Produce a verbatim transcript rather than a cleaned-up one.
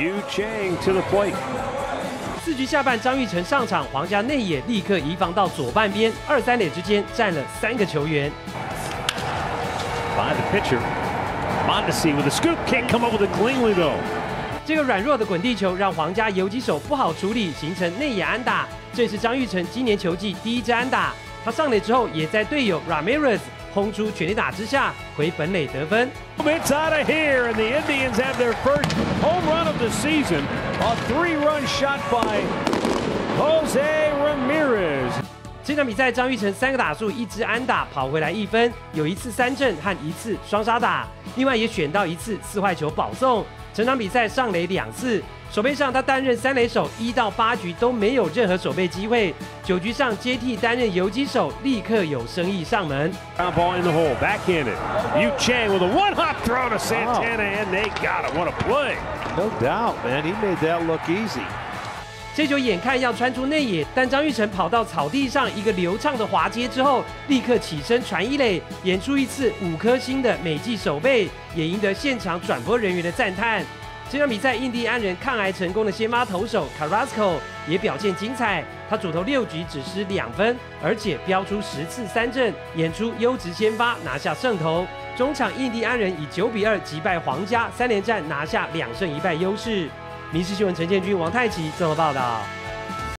Yu Chang to the plate. 四局下半，张育成上场，皇家内野立刻移防到左半边，二三垒之间站了三个球员。 By the pitcher, Mondesi with a scoop, can't come up with it cleanly though. 这个软弱的滚地球让皇家游击手不好处理，形成内野安打。这是张育成今年球季第一支安打。他上垒之后，也在队友 Ramirez 轰出全垒打之下回本垒得分。 It's out of here, and the Indians have their first home run of the season. A three-run shot by Jose Ramirez. 这场比赛，张育成三个打数，一支安打，跑回来一分，有一次三振和一次双杀打，另外也选到一次四坏球保送。整场比赛上垒两次，守备上他担任三垒手，一到八局都没有任何守备机会。九局上接替担任游击手，立刻有生意上门。 Ground ball in the hole, backhanded. Yu Chang with a one-hop throw to Santana, and they got it. What a play! No doubt, man. He made that look easy. 这球眼看要穿出内野，但张育成跑到草地上一个流畅的滑接之后，立刻起身传一垒，演出一次五颗星的美技守备，也赢得现场转播人员的赞叹。这场比赛，印第安人抗癌成功的先发投手 Carrasco 也表现精彩，他主投六局只失两分，而且飙出十次三振，演出优质先发，拿下胜投。中场印第安人以九比二击败皇家，三连战拿下两胜一败优势。民事新闻陈建军、王太奇综合报道。